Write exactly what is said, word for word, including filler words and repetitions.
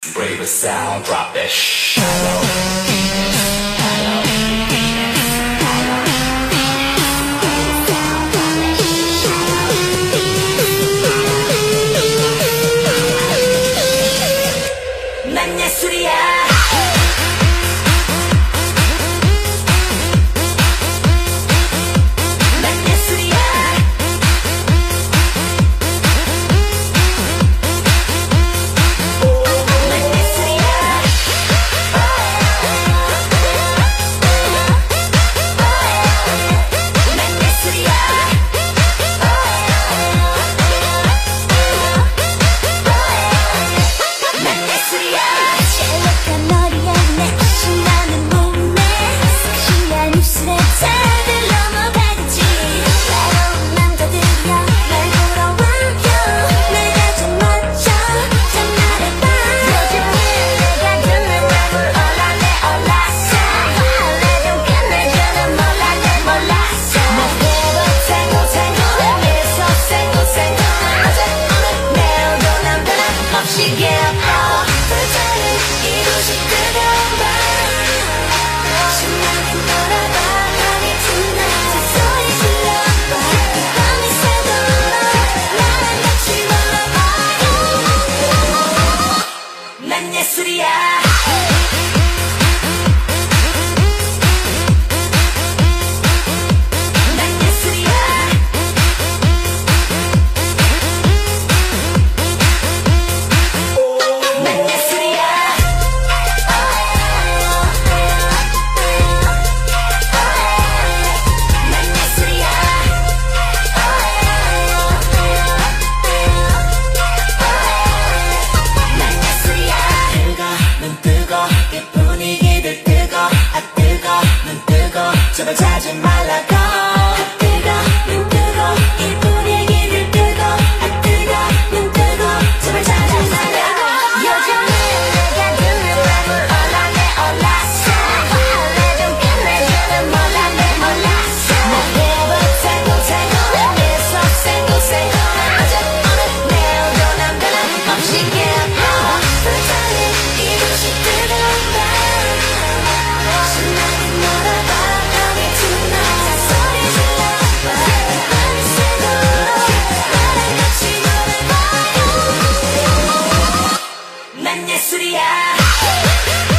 Brave a sound, drop that shallow. 난 예술이야. 제발 자지 말라고. 아 뜨거 눈 뜨고 이 분위기를 뜨고 아 뜨거 눈 뜨고 제발 자지 말라고. 요즘은 내가 듣는 랩을 올라내 올라서 원래 좀 끝내주는 몰라 내 몰랐어. 나 랩을 탱고 탱고 내서 생고 생고 어제 오늘 내일도 난 변함없이 예뻐. 불타는 이 도시 뜨거운 밤 신나게 놀아봐. 난 예술이야.